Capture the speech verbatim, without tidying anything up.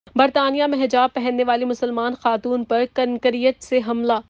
बरतानिया में हिजाब पहनने वाली मुसलमान खातून पर कनकरियत से हमला।